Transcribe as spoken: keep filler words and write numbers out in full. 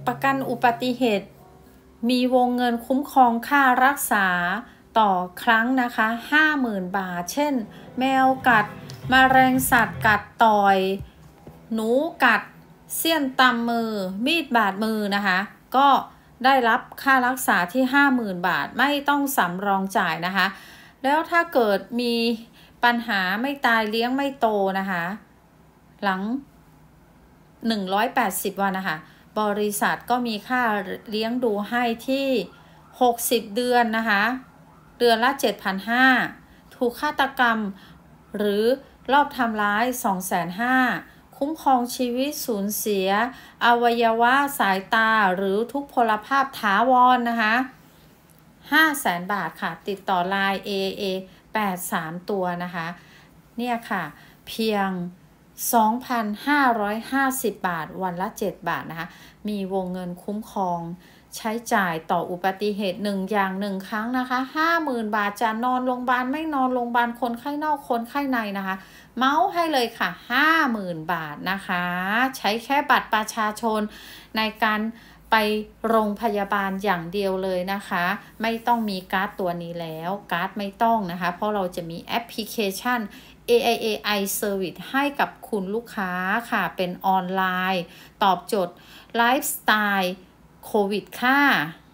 ประกันอุบัติเหตุมีวงเงินคุ้มครองค่ารักษาต่อครั้งนะคะ ห้าหมื่น บาทเช่นแมวกัดมแมลงสัตว์กัดต่อยหนูกัดเสี้ยนตำมือมีดบาดมือนะคะก็ได้รับค่ารักษาที่ ห้าหมื่น บาทไม่ต้องสำรองจ่ายนะคะแล้วถ้าเกิดมีปัญหาไม่ตายเลี้ยงไม่โตนะคะหลังหนึ่งร้อยแปดสิบวันนะคะบริษัทก็มีค่าเลี้ยงดูให้ที่หกสิบเดือนนะคะเดือนละ เจ็ดพันห้าร้อย ถูกฆาตกรรมหรือรอบทำร้าย สองแสนห้าหมื่น คุ้มครองชีวิตสูญเสียอวัยวะสายตาหรือทุกพลภาพถาวร นะคะ ห้าแสน บาทค่ะติดต่อ ไลน์ เอ เอ แปด สาม ตัวนะคะเนี่ยค่ะเพียง สองพันห้าร้อยห้าสิบ บาทวันละ เจ็ด บาทนะคะมีวงเงินคุ้มครองใช้จ่ายต่ออุบัติเหตุหนึ่งอย่างหนึ่งครั้งนะคะ ห้าหมื่น บาทจะนอนโรงพยาบาลไม่นอนโรงพยาบาลคนไข้นอกคนไข้ในนะคะเมาส์ให้เลยค่ะ ห้าหมื่น บาทนะคะใช้แค่บัตรประชาชนในการไปโรงพยาบาลอย่างเดียวเลยนะคะไม่ต้องมีการ์ดตัวนี้แล้วการ์ดไม่ต้องนะคะเพราะเราจะมีแอปพลิเคชัน เอ ไอ เอ ไอ Service ให้กับคุณลูกค้าค่ะเป็นออนไลน์ตอบโจทย์ไลฟ์สไตล์โควิดค่ะ